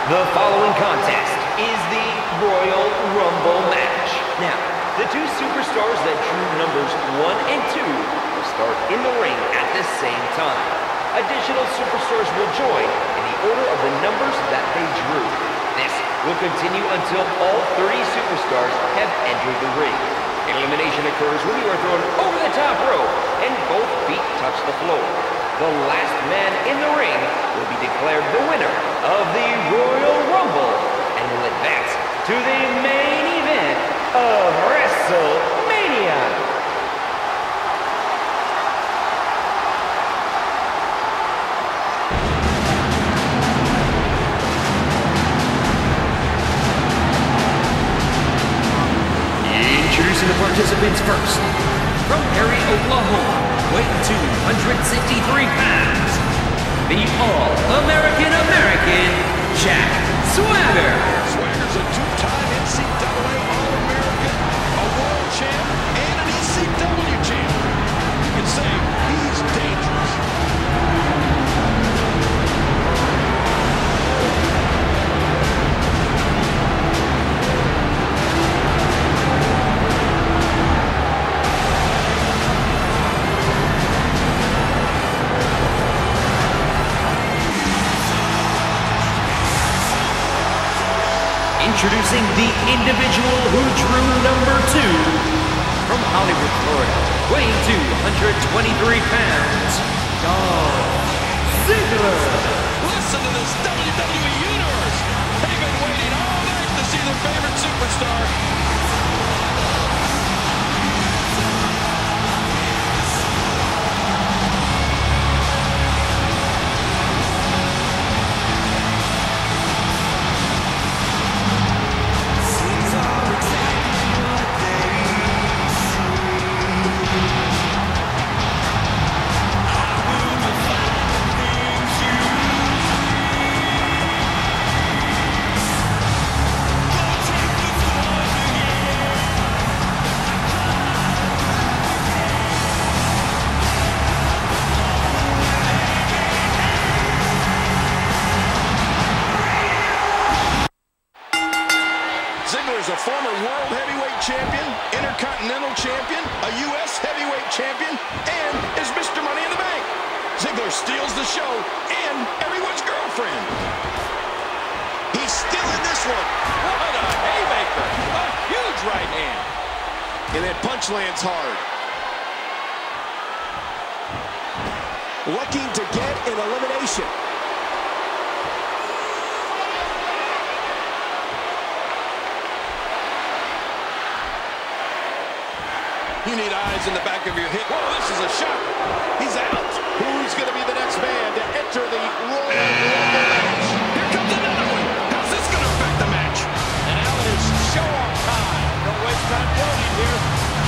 The following contest is the Royal Rumble match. Now, the two superstars that drew numbers 1 and 2 will start in the ring at the same time. Additional superstars will join in the order of the numbers that they drew. This will continue until all 30 superstars have entered the ring. Elimination occurs when you are thrown over the top rope and both feet touch the floor. The last man in the ring will be declared the winner of the Royal Rumble and will advance to the main event of WrestleMania. Introducing the participants first. From Perry, Oklahoma, weighing 263 pounds, the All-American Jack Swagger. Swagger's a two-time NCAA All-American, a world champ, and an ECW champ. You can say he's dangerous. Introducing the individual who drew number 2 from Hollywood, Florida, weighing 223 pounds, Dolph Ziggler. Listen to this WWE Universe. They've been waiting all night to see their favorite superstar. Ziggler is a former world heavyweight champion, intercontinental champion, a U.S. heavyweight champion, and is Mr. Money in the Bank. Ziggler steals the show and everyone's girlfriend. He's still in this one. What a haymaker! A huge right hand. And that punch lands hard. Looking to get an elimination. You need eyes in the back of your head. Whoa, this is a shot. He's out. Who's going to be the next man to enter the Royal Rumble match? Here comes another one. How's this going to affect the match? And now it is show-off time. Don't waste time floating here.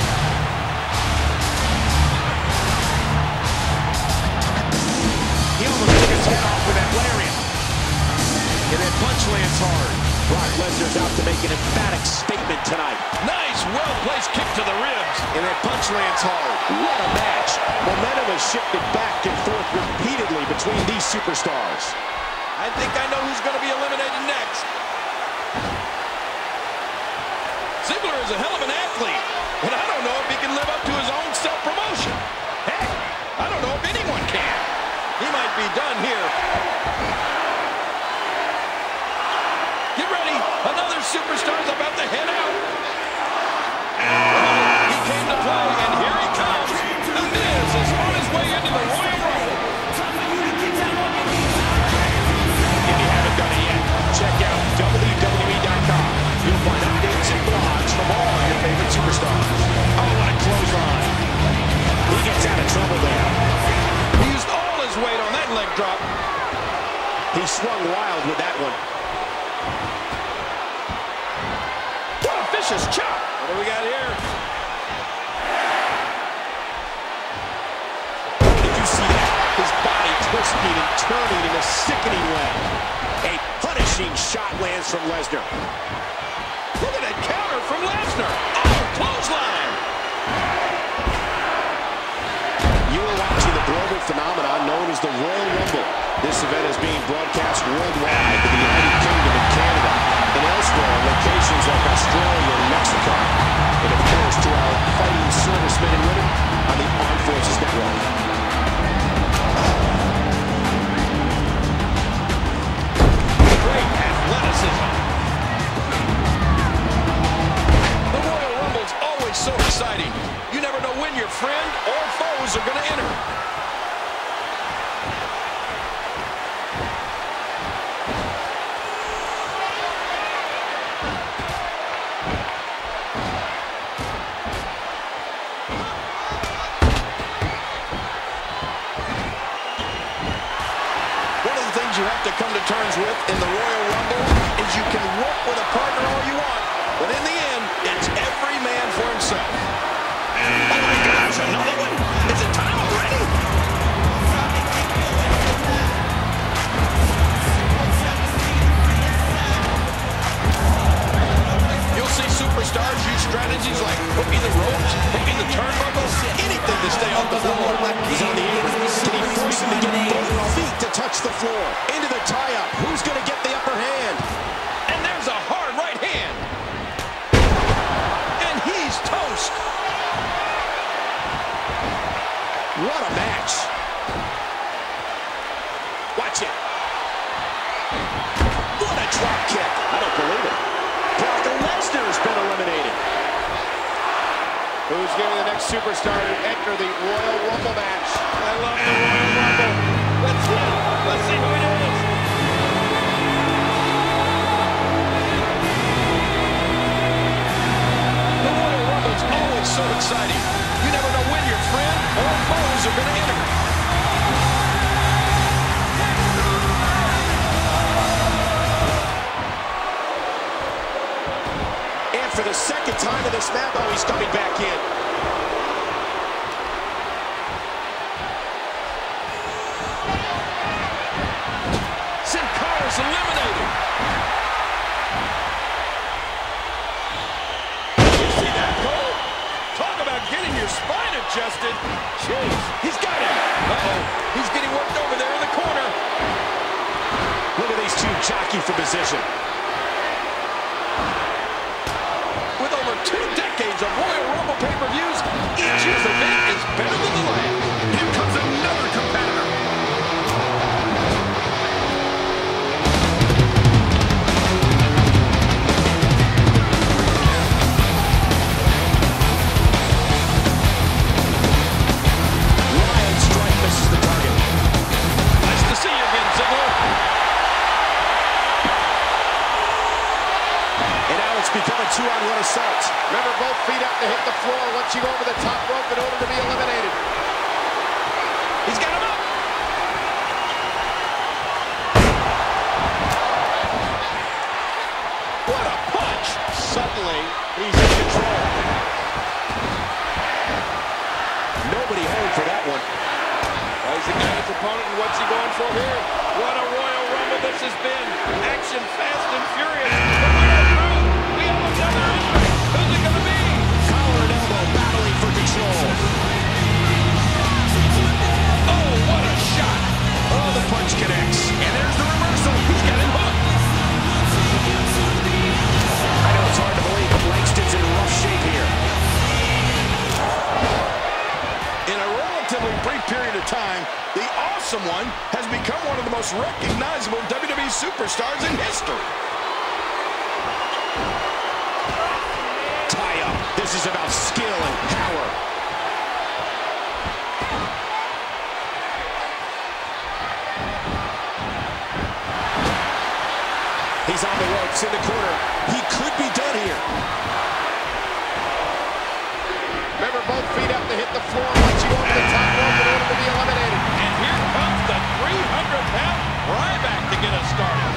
He almost took his head off with that lariat. And that punch lands hard. Brock Lesnar's out to make an emphatic statement tonight. Nice, well-placed kick to the ribs. And that punch lands hard. What a match. Momentum has shifted back and forth repeatedly between these superstars. I think I know who's going to be eliminated next. Ziggler is a hell of an athlete, but I don't know if he can live up to his own self-promotion. Heck, I don't know if anyone can. He might be done here. Get ready. Another superstar's about to head out. He came to play, and here he comes. The Miz is on his way into the Royal Rumble. If you haven't done it yet, check out WWE.com. You'll find updates and blogs from all your favorite superstars. Oh, what a clothesline. He gets out of trouble there. He used all his weight on that leg drop. He swung wild with that one. What a vicious chop. What do we got here? Did you see that? His body twisting and turning in a sickening way. A punishing shot lands from Lesnar. Look at that counter from Lesnar. Oh, clothesline. You are watching the global phenomenon known as the Royal Rumble. This event is being broadcast worldwide in the United Kingdom and Canada, and elsewhere in locations like Australia and Mexico, and of course to our fighting servicemen and women on the Armed Forces Network. Great athleticism. The Royal Rumble's always so exciting. You never know when your friend or foes are going to enter. You have to come to terms with in the Royal Rumble is you can work with a partner all you want, but in the end, it's every man for himself. Oh my gosh, another one? Is it time already? You'll see superstars use strategies like hooking the ropes, hooking the turnbuckles, anything to stay off the floor. He's on the apron. Can he force him to get both feet to touch the floor? Into the tie-up. Who's going to get the upper hand? And there's a hard right hand. And he's toast. What a match. Watch it. What a drop kick. I don't believe it. Brock Lesnar has been eliminated. Who's going to be the next superstar to enter the Royal Rumble match? I love the Royal Rumble. Let's see it. Let's see who it is. The Royal Rumble's always so exciting. You never know when your friend or foes are going to enter. And for the second time in this match, oh, he's coming back in. Sin Cara's eliminated. You see that, Cole? Talk about getting your spine adjusted. Jeez, he's got him. Uh-oh, he's getting worked over there in the corner. Look at these two jockeying for position. With over 2 decades of Royal Rumble pay-per-views, each year's event is better than the last. Here comes another competitor. Lion strike misses the target. Nice to see you again, Ziggler. And now it's become a 2-on-1 assault. Remember, both feet have to hit the floor once you go over the top rope in order to be eliminated. He's got him up. What a punch. Suddenly, he's in control. Nobody home for that one. Rising at his opponent, and what's he going for here? What a Royal Rumble this has been. Action fast and furious. But we are through. We have another entry. Who's it going to be? Collar and elbow battling for control. Oh, what a shot. Oh, the punch connects. And there's the reversal. He's got him hooked. I know it's hard to believe, but Langston's in rough shape here. In a relatively brief period of time, the Awesome One has become one of the most recognizable WWE superstars in history. Tie up. This is about skill and power. He's on the ropes in the corner. He could be done here. Remember, both feet have to hit the floor once you go over the top rope in order to be eliminated. And here comes the 300-pound Ryback to get us started.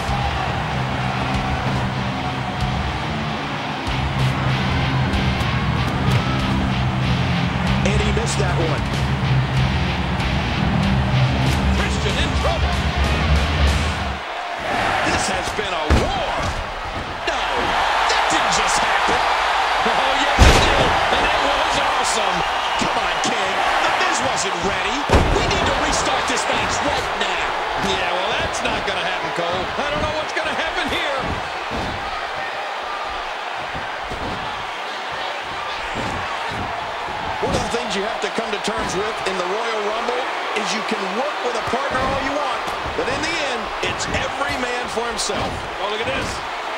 And he missed that one. Christian in trouble. This has been a war. No, that didn't just happen. Oh, yes, it did. And it was awesome. Come on, King. The Miz wasn't ready. We need to restart this match right now. Yeah, well, that's not going to happen, Cole. I don't know what's going to happen here. One of the things you have to come to terms with in the Royal Rumble is you can work with a partner all you want, but in the end, it's every man for himself. Oh, look at this.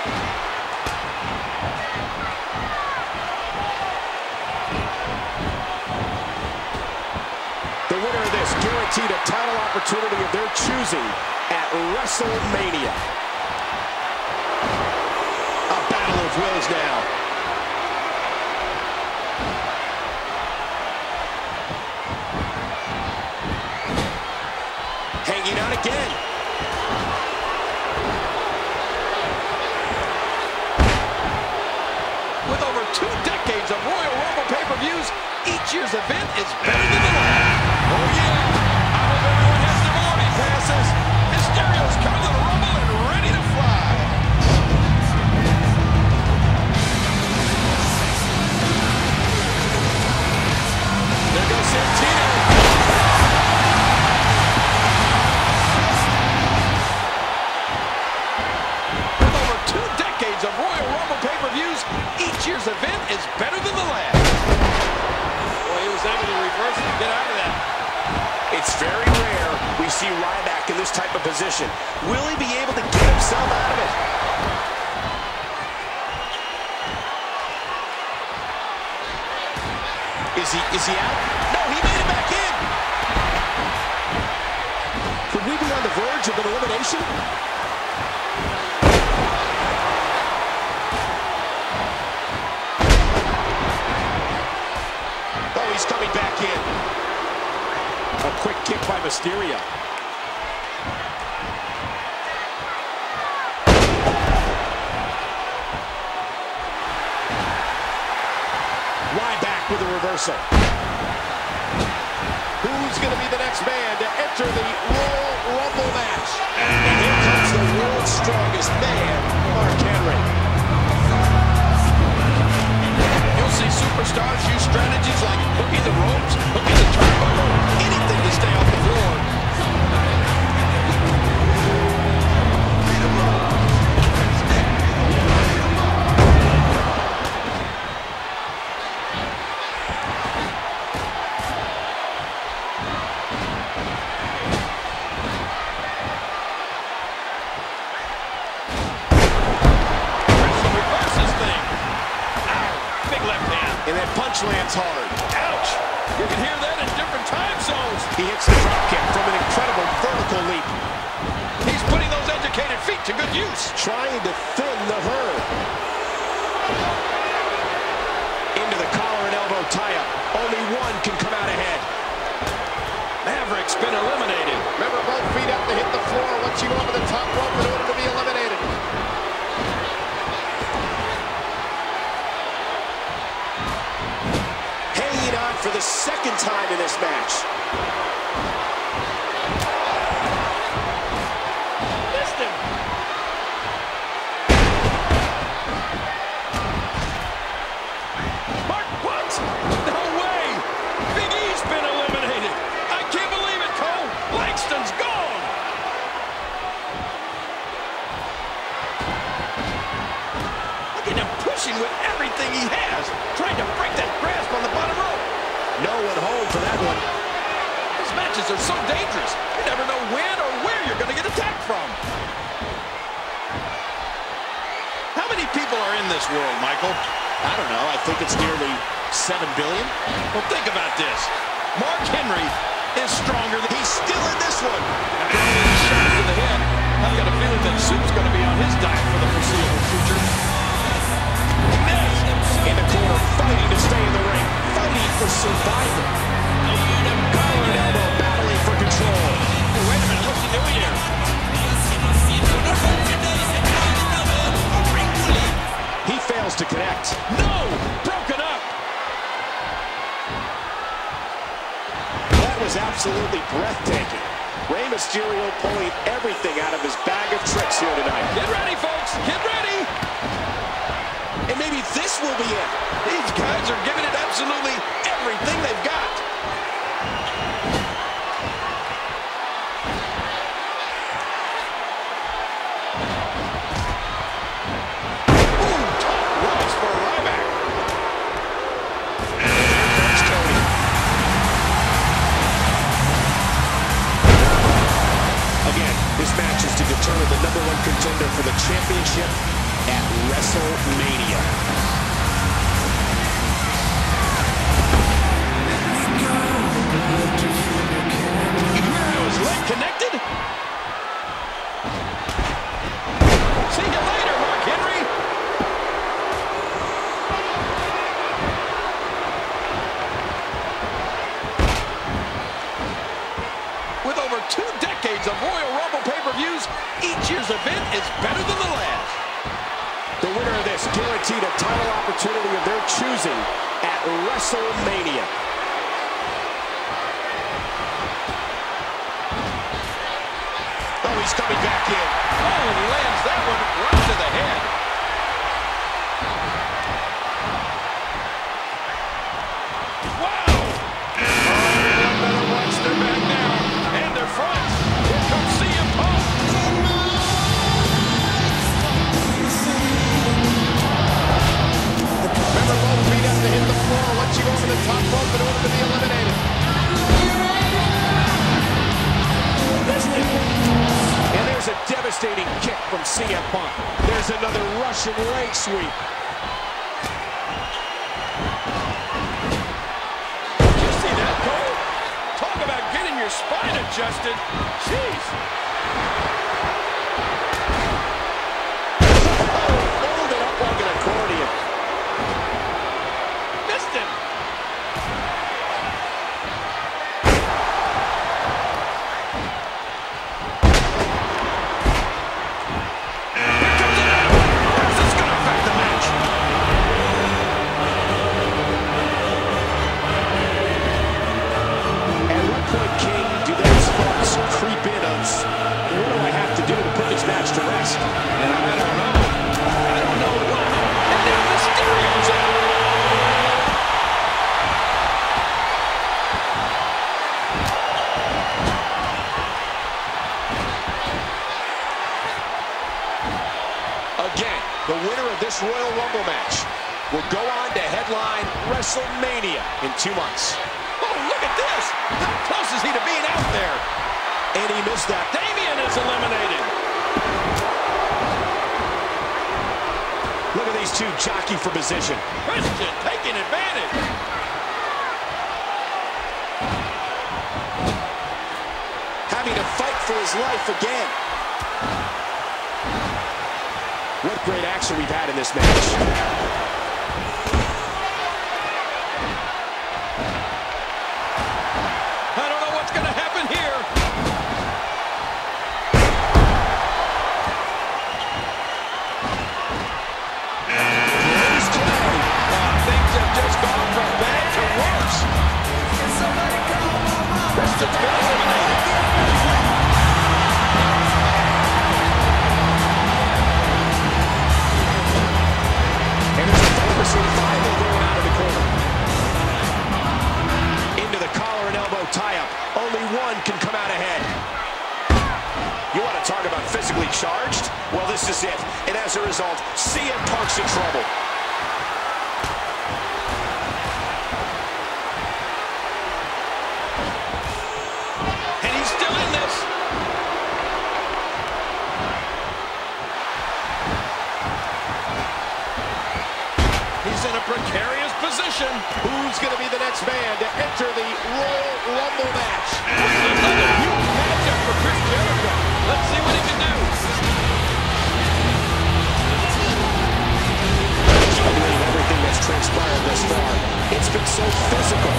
The winner of this guaranteed a title opportunity of their choosing at WrestleMania. A battle of wills now. Hanging out again. With over 2 decades of Royal Rumble pay-per-views, each year's event is better than the last. Oh, yeah. I hope everyone has their boarding passes. Mysterio's coming to the Rumble and ready to fly. There goes Santino. With over 2 decades of Royal Rumble pay-per-views, each year's event is better than the last. Boy, he was able to reverse and get out of that. It's very rare we see Ryback in this type of position. Will he be able to get himself out of it? Is he out? No, he made it back in. Could we be on the verge of an elimination? Oh, he's coming back in. A quick kick by Mysterio. Ryback with a reversal. Who's going to be the next man to enter the Royal Rumble match? And here comes the world's strongest man, Mark Henry. You'll see superstars use strategies like hooking the ropes, hooking the turnbuckle, anything to stay off the floor. And that punch lands hard. Ouch! You can hear that in different time zones. He hits the drop kick from an incredible vertical leap. He's putting those educated feet to good use. Trying to thin the herd. Into the collar and elbow tie-up. Only one can come out ahead. Maverick's been eliminated. Remember, both feet have to hit the floor once you go over the top rope in order to be eliminated. Hanging on for the second time in this match. Missed him. Mark, what? No way! Big E's been eliminated. I can't believe it, Cole. Langston's gone. Look at him pushing with everything he has, trying to break that grasp on the bottom rope. No one home for that one. These matches are so dangerous. You never know when or where you're going to get attacked from. How many people are in this world, Michael? I don't know. I think it's nearly 7 billion. Well, think about this. Mark Henry is stronger than... He's still in this one. After all these shots to the head, I've got a feeling that Soup's going to be on his diet for the foreseeable future. In the corner, fighting to stay in the ring. Fighting for survival. Collar and elbow battling for control. Hey, wait a minute. What's he doing here? He fails to connect. No! Broken up! That was absolutely breathtaking. Rey Mysterio pulling everything out of his bag of tricks here tonight. Get ready, folks! Get ready! And maybe this will be it. These guys are giving it absolutely everything they've got. matches to determine the #1 contender for the championship at WrestleMania. That was leg connected. See you later, Mark Henry. With over 2 decades of Royal Rumble pay-per-views, each year's event is better than the last. The winner of this guaranteed a title opportunity of their choosing at WrestleMania. Oh, he's coming back in. Oh, and he lands that one right to the head. Wow! They're back now, and they're front. Here comes CM Punk. Remember, both feet have to hit the floor once you go over the top rope in order to be eliminated. And there's a devastating kick from CM Punk. There's another Russian leg sweep. Did you see that, Cole? Talk about getting your spine adjusted. Jeez. Fold it up like an accordion. Missed him. Again, the winner of this Royal Rumble match will go on to headline WrestleMania in 2 months. Oh, look at this! How close is he to being out there? And he missed that. Damian is eliminated. Look at these two jockey for position. Christian taking advantage. Having to fight for his life again. What great action we've had in this match. I don't know what's going to happen here. Things have just gone from bad to worse. Christian's been eliminated. Rival going out of the corner. Into the collar and elbow tie-up. Only one can come out ahead. You want to talk about physically charged? Well, this is it. And as a result, CM Punk's in trouble. And he's still in this. He's in a precarious position. Who's going to be the next man to enter the Royal Rumble match? Another huge matchup for Chris Jericho. Let's see what he can do. I believe everything that's transpired thus far. It's been so physical.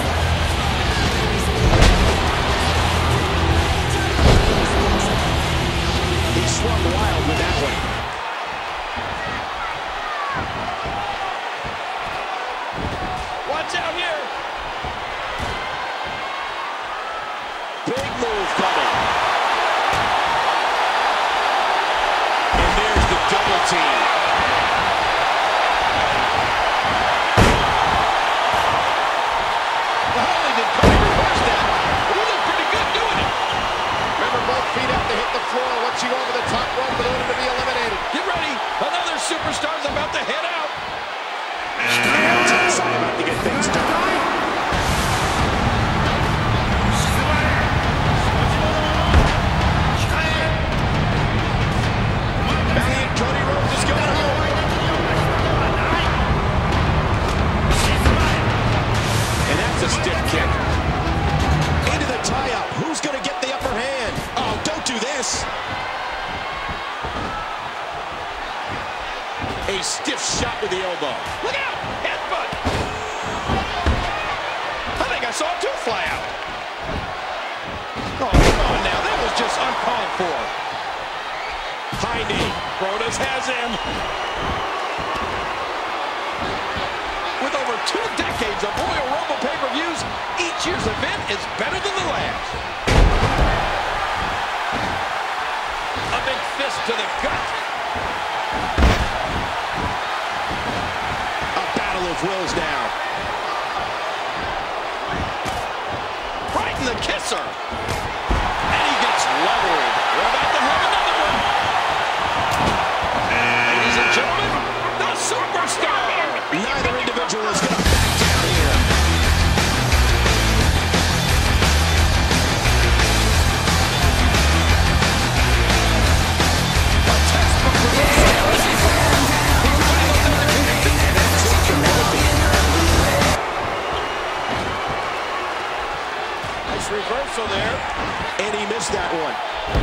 He swung wild with that one. Watch out here. Big move coming. And there's the double team. Not only did Cody reverse that, but he looked pretty good doing it. Remember, both feet have to hit the floor once you go over the top rope in order to be eliminated. Get ready. Another superstar's about to head out. About to get things done. with the elbow. Look out! Headbutt! I think I saw a tooth fly out. Oh, come on now. That was just uncalled for. High knee. Brodus has him. With over 2 decades of Royal Rumble pay-per-views, each year's event is better than the last. A big fist to the gut. A battle of wills now. Right in the kisser. And he gets leveled. We're about to have another one. Ladies and gentlemen, the superstar. Neither individual is going to back down here. A textbook reversal. Nice reversal there. And he missed that one.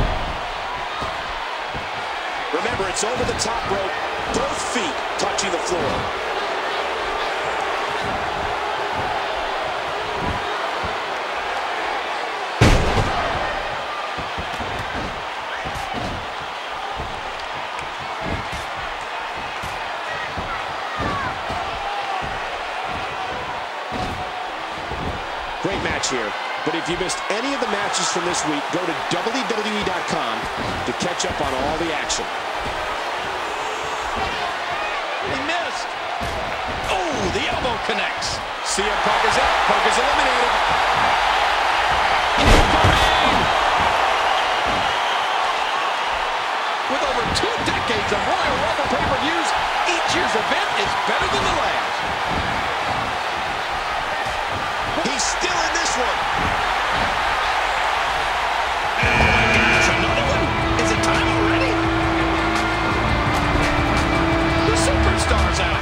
Remember, it's over the top rope. Both feet touching the floor. Great match here. But if you missed any of the matches from this week, go to WWE.com to catch up on all the action. He missed. Oh, the elbow connects. CM Punk is out. Punk is eliminated. Incoming! With over 2 decades of Royal Rumble pay-per-views, each year's event is better than the last. He's still in this one. Oh my gosh, another one? Is it time already? The superstar's out.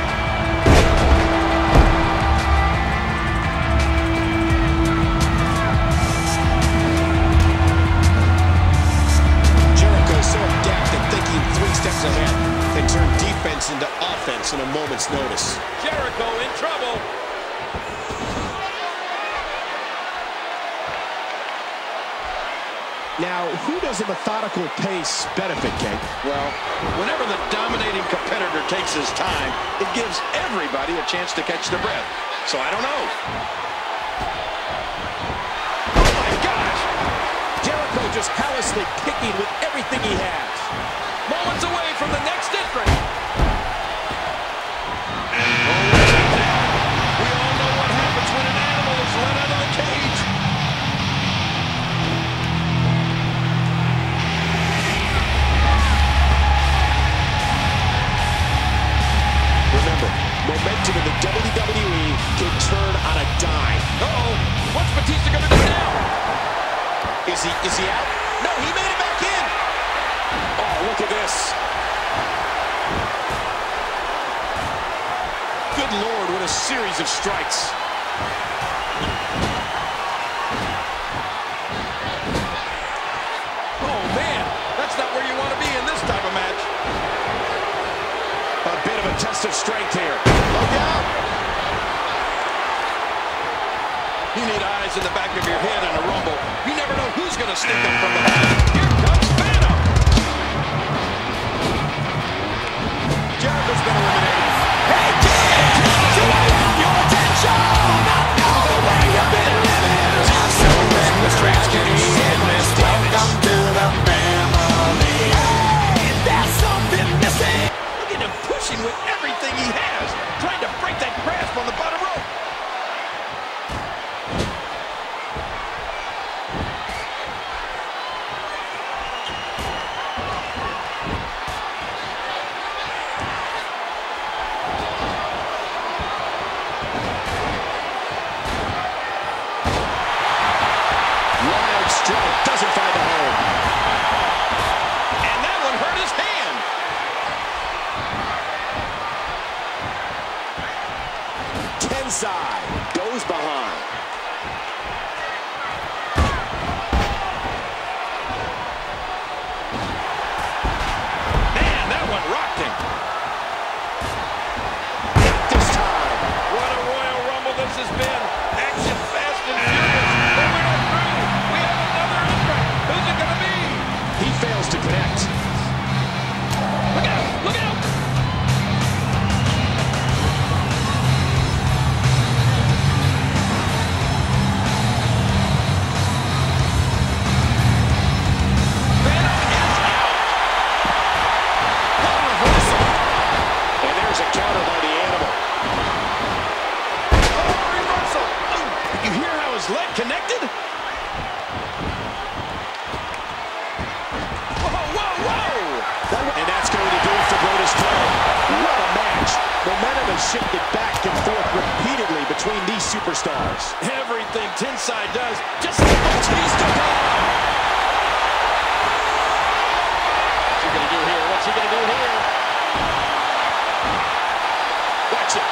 Jericho's so adept at thinking 3 steps ahead, can turn defense into offense in a moment's notice. Jericho in trouble. Now, who does a methodical pace benefit, King? Well, whenever the dominating competitor takes his time, it gives everybody a chance to catch their breath. So I don't know. Oh my gosh! Jericho just callously picking with everything he has. Moments away from the next entrant. We all know what happens when an animal is let out of the cage. Remember, momentum in the WWE can turn on a dime. Uh-oh, what's Batista gonna do now? Is he out? No, he made it back in. Oh, look at this. Good Lord, what a series of strikes. Oh man, that's not where you want to be in this type of match. A bit of a test of strength here. Look out! You need eyes in the back of your head in a rumble. You never know who's going to sneak up from behind. Here comes Phantom. Jericho's been eliminated. Hey, kid! Do I have your attention? I know where you've been living. So when the tragedy is, welcome to the family. Hey, there's something missing. Look at him pushing with everything he has, trying to break that grasp on the bottom rope. between these superstars. Everything Tenside does, just like Batista. What's he gonna do here? What's he gonna do here? Watch it.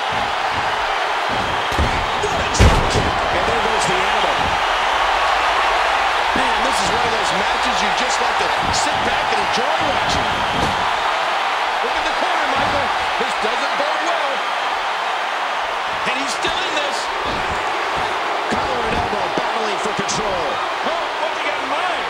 What a drop kick. And there goes the animal. Man, this is one of those matches you just like to sit back and enjoy watching. Look at the corner, Michael. This doesn't bode well. And he's still in this. Collar and elbow battling for control. Oh, what's he got in mind?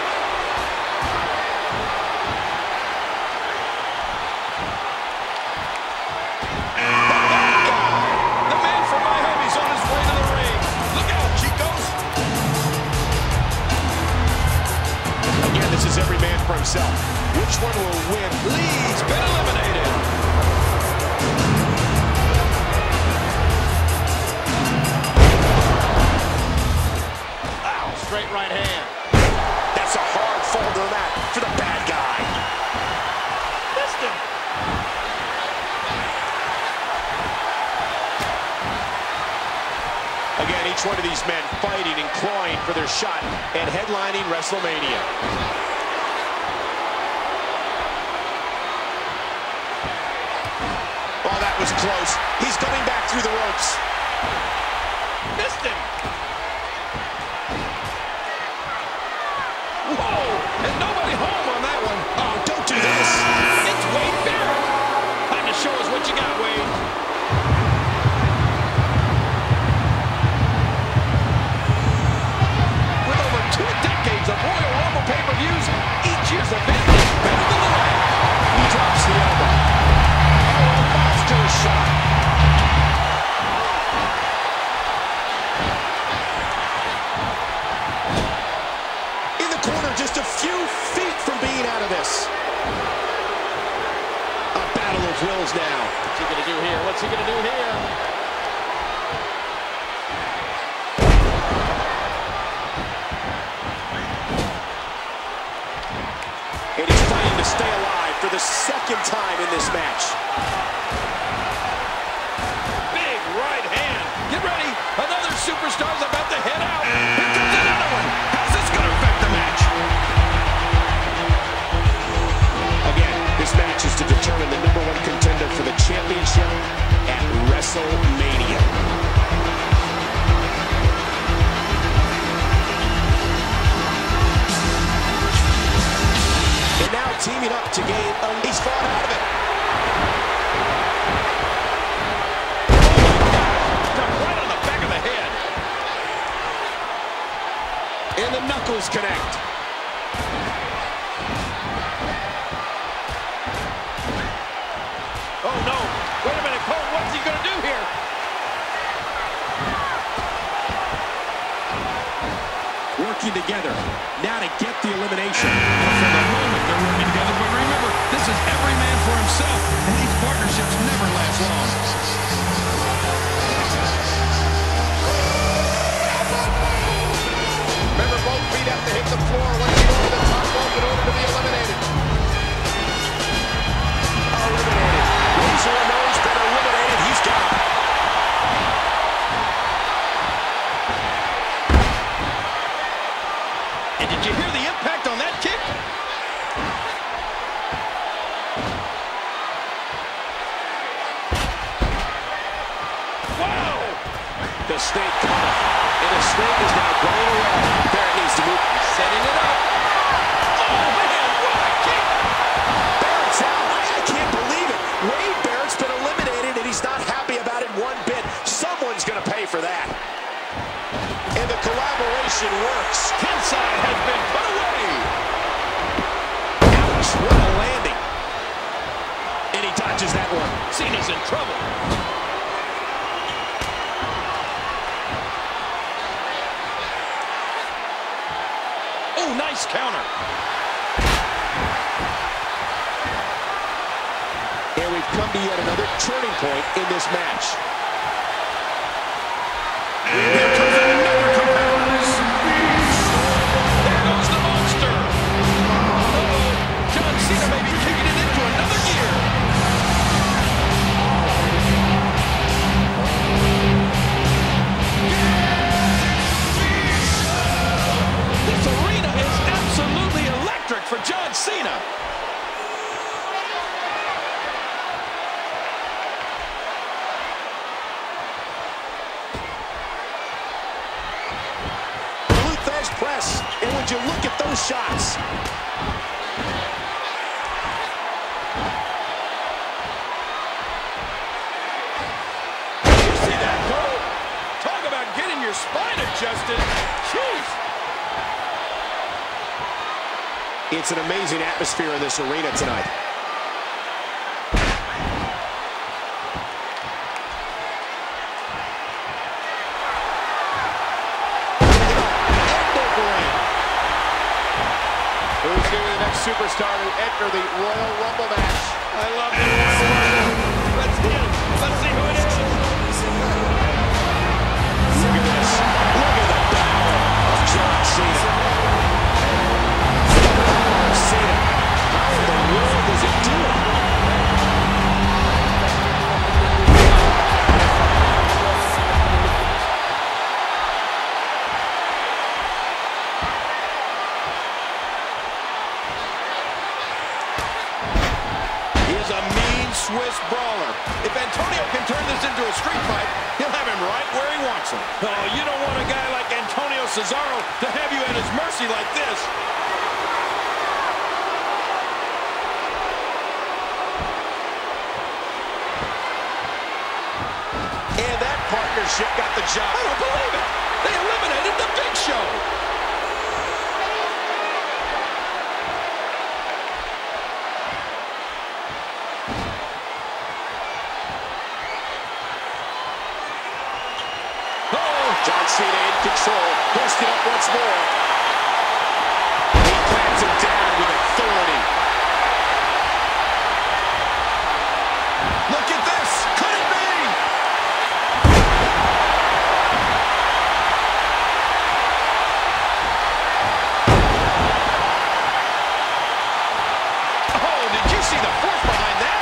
The man from Miami's on his way to the ring. Look out, Chicos. Again, this is every man for himself. Which one will win? Lee's been eliminated. Wow, straight right hand. That's a hard fall to the mat for the bad guy. Missed him. Again, each one of these men fighting and clawing for their shot and headlining WrestleMania. Oh, that was close. He's coming back through the ropes. Missed him. Whoa, and nobody home on that one. Oh, don't do this. It's Wade Barrett. Time to show us what you got, Wade. With over 2 decades of Royal Rumble pay-per-views, each year's event is better than the last. He drops the elbow. Oh, a monster shot. In the corner, just a few feet from being out of this. A battle of wills now. What's he gonna do here? What's he gonna do here? And he's fighting to stay alive for the second time in this match. Big right hand. Get ready. Another superstar's about to head out. Here comes another one. How's this going to affect the match? Again, this match is to determine the #1 contender for the championship at WrestleMania. And now teaming up to gain he's fought out of it. Come right on the back of the head. And the knuckles connect. Oh, no. Wait a minute, Cole. What's he going to do here? Working together. Now to get the elimination. For the moment, they're working together, but remember, this is every man for himself, and these partnerships never last long. Remember, both feet have to hit the floor once you go to the top rope in order to be eliminated. Eliminated. Razor Ramon's been eliminated. He's got it. And did you hear the impact on that kick? Wow! The snake coming. And the snake is now going away. Barrett needs to move. Setting it up. Oh, man, what a kick! Barrett's out. I can't believe it. Wade Barrett's been eliminated, and he's not happy about it one bit. Someone's going to pay for that. And the collaboration works. Tenside has been put away. Ouch, what a landing. And he dodges that one. Cena's in trouble. Oh, nice counter. And we've come to yet another turning point in this match. Here comes another competitor. There goes the monster. Uh-oh. John Cena may be kicking it into another gear. Cena. Luthez press, and would you look at those shots? Your spine adjusted. Jeez. It's an amazing atmosphere in this arena tonight. Who's going to be the next superstar to enter the Royal Rumble match? I love the Royal Rumble. Let's see it. Let's see who it is. Look at this. Look at the power of John Cena. Cena, how in the world does he do it? He is a mean Swiss brawler. If Antonio can turn this into a street fight, he'll have him right where he wants him. Oh, you don't want a guy like Antonio Cesaro to have you at his mercy like this. And that partnership got the job. I don't believe it. They eliminated the Big Show. John Cena in control, pushed it up once more. He claps him down with authority. Look at this. Could it be? Oh, did you see the force behind that?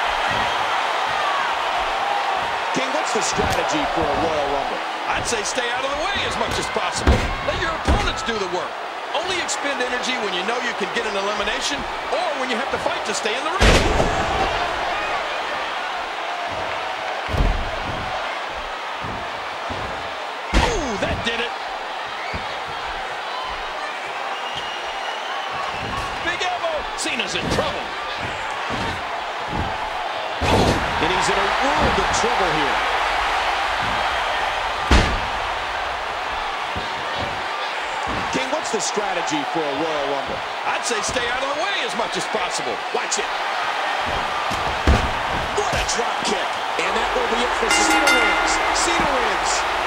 King, what's the strategy for a Royal Rumble? I'd say stay out of the way as much as possible. Let your opponents do the work. Only expend energy when you know you can get an elimination or when you have to fight to stay in the ring. Ooh, that did it. Big elbow. Cena's in trouble. And he's in a world of trouble here. King, what's the strategy for a Royal Rumble? I'd say stay out of the way as much as possible. Watch it. What a drop kick. And that will be it for Cena wins. Cena wins.